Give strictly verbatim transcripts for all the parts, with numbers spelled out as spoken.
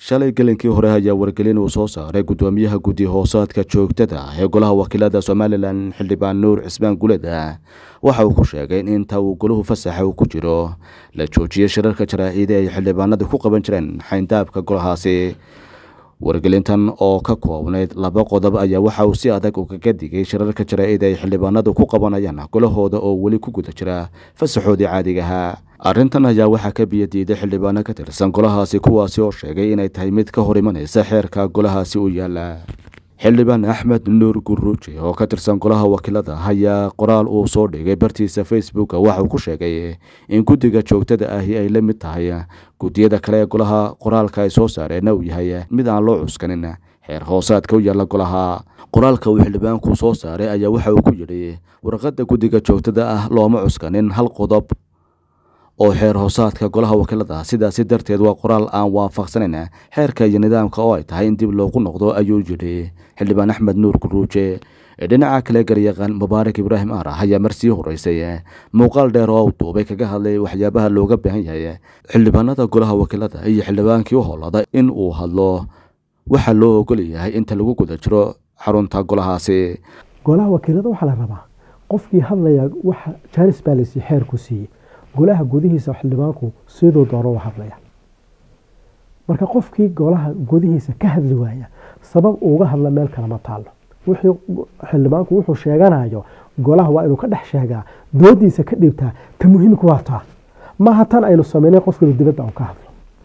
shalay galinkii hore ayaa wargelin uu soo saaray gudoomiyaha guddi hoosaadka joogtada ee golaha wakiilada Somaliland Xildhibaan Nuur Cismaan Guleda waxa uu ku sheegay in inta uu goluhu fasaxa uu ku jiro la joojiyay shirarka jaraa'id ee xildhibaanadu ku qaban jireen xayndaabka golahaasi. wargelintan oo ka koobnayd laba qodob ayaa waxa uu si adag uga digay shirarka jaraa'id ee xildhibaanadu ku qabanayaan golahooda oo wali ku guda jira fasaxoodii caadiga ah. arrintan ayaa waxa ka biyadiiday xildhibaano ka tirsan golahaasi kuwaasi oo sheegay inay tahay mid ka hor imanaysa xeerka golahaasi u yaala. xildhibaan Axmed Nuur Guruuji oo ka tirsan golaha wakiilada ayaa qoraal uu soo dhigay bartiisa Facebook waxa uu ku sheegay in guddiga joogtada ahi ay la mid tahay guddiyada kale ee golaha. qoraalka ay soo saareen uu yahay mid aan loo cuskanin xeer hoosaadka u yaala golaha. qoraalka uu xildhibaanku soo saaray ayaa waxa uu ku yidhi warqadda guddiga joogtada ah looma cuskanin hal qodob oo xeer hoosaadka golaha wakiilada, sidaas darteed waa qoraal aan waafaqsanayn xeerka iyo nidaamka oo ay tahay in dib loogu noqdo ayuu yidhi xildhibaan Axmed Nuur Guruuji. dhinaca kale garyaqaan Mubaarak Ibraahim Aarax ayaa marsii horeysay muuqaal dheer oo uu duubay kaga hadlay waxyaabaha looga baahan yahay xildhibaanada golaha wakiilada iyo xildhibaankii u howlada in uu hadlo waxa loo ogol yahay inta lagu guda jiro xarunta golahaasi. golaha wakiilada waxa la rabaa qofkii hadlaya waxa jaaris baalisi xeerku siiyay golaha gudihiisa xildhibaanku sidoo doono u hadlaya. marka qofkii golaha gudihiisa ka hadli waaya sabab uga hadla meel kale ma taalo. wixii xildhibaanku wuxuu sheeganayo golaha waa inuu ka dhex sheegaa doodiisa ka dhibtaa ta muhiimku waa taa ma hatan aynu sameeyay qofkii dibadda uu ka hadlo.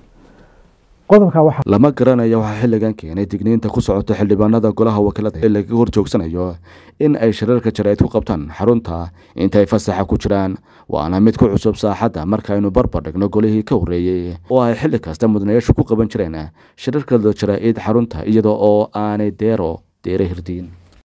qodobka waxa lama garanayo waxa xilligan keenay digniinta ku socota xildhibaanada golaha wakiilada ee laga hor joogsanayo in ay shirarka jaraa'id ku qabtaan xarunta intay fasaxa ku jiraan. waana mid ku cusub saaxadda marka aynu barbar dhigno golihii ka horeeyay oo ay xilli kasta mudanayaashu ku qaban jireen shirarka jaraa'id xarunta iyadoo oo aanay deero deere hirdiin.